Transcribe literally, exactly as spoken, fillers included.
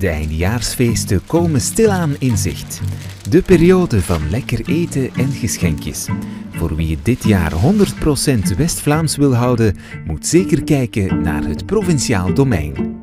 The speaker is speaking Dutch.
De eindejaarsfeesten komen stilaan in zicht. De periode van lekker eten en geschenkjes. Voor wie dit jaar honderd procent West-Vlaams wil houden, moet zeker kijken naar het provinciaal domein.